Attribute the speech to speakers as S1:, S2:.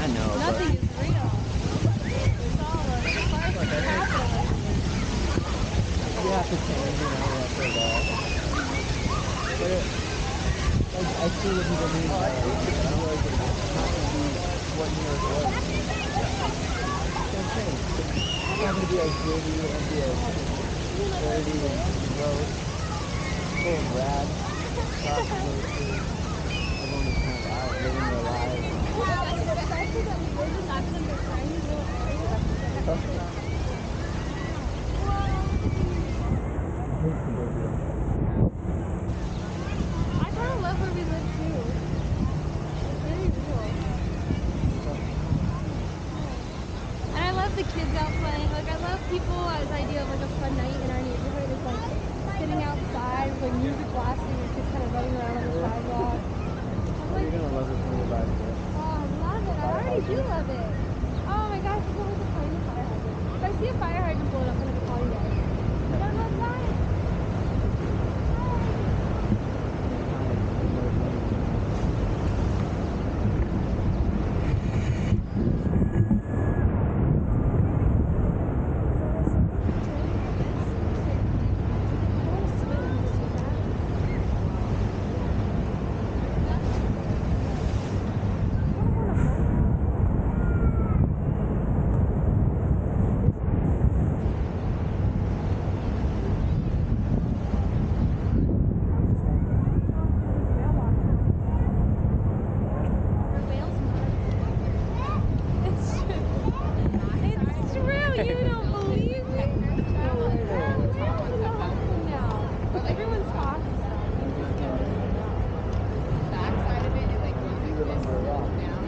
S1: I know,
S2: Nothing is real. It's all a part of capitalism.
S1: you have to change, you know, after that. But like, I see what people mean by like, I feel like it's not going to be what New York was. It's going to change. It's not going to be as gritty and be as dirty and gross, full of rats, prostitutes. Everyone is kind of out living their lives.
S2: Especially that we live in such a tiny little area. I kind of love where we live too. It's very real. And I love the kids out playing. Like I love people's idea of like a fun night in our neighborhood is like sitting outside with like music blasting and kids kind of running around on the sidewalk.
S1: You're going to love this when you're back here.
S2: Oh, I love it. I already do love it. Oh my gosh, I can't wait to find the fire hydrant. If I see a fire hydrant blown up, I'm going to call you guys. I don't know why.